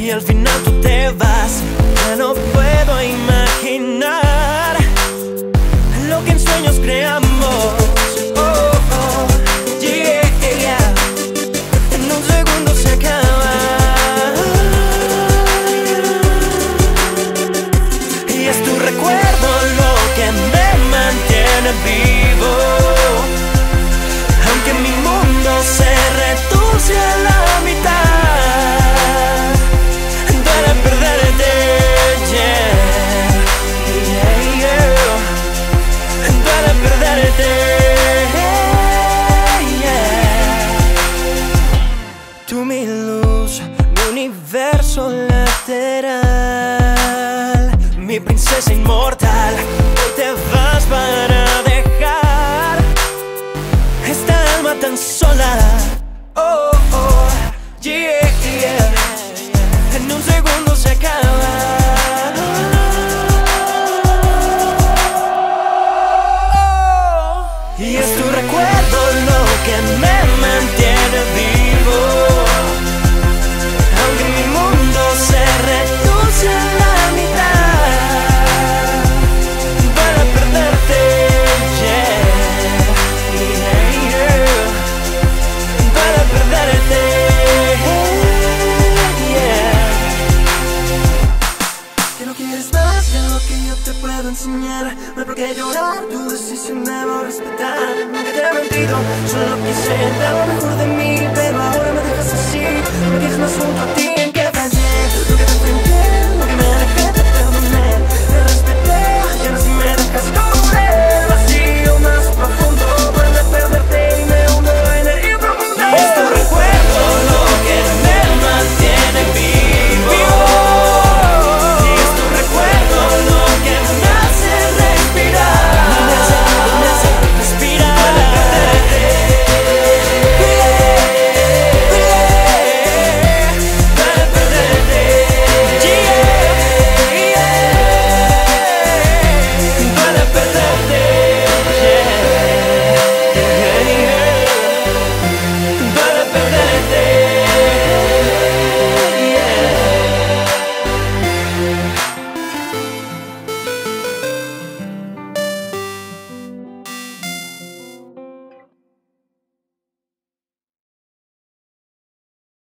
y al final tú te vas. Ya no puedo imaginar lo que en sueños creamos. Oh, oh, yeah. En un segundo se acaba. Y es tu recuerdo lo que me mantiene vivo. Aunque mi mundo se reduce a la mitad, duele perderte, yeah. Duele perderte, yeah. Tú mi luz, mi universo lateral, mi princesa inmortal. Hoy te vas para dejar esta alma tan sola. Oh, oh, yeah. En un segundo se acaba. Oh, y es tu recuerdo lo que me mantiene vivo. Aunque mi mundo se reduce a la mitad, duele perderte, yeah. Duele perderte, yeah. Que no quieres más de lo que yo te puedo enseñar. No hay por qué llorar, tu decisión debo respetar. Nunca te he mentido, solo quise dar lo mejor de mí, pero ahora me dejas así. No me quieres más junto a ti.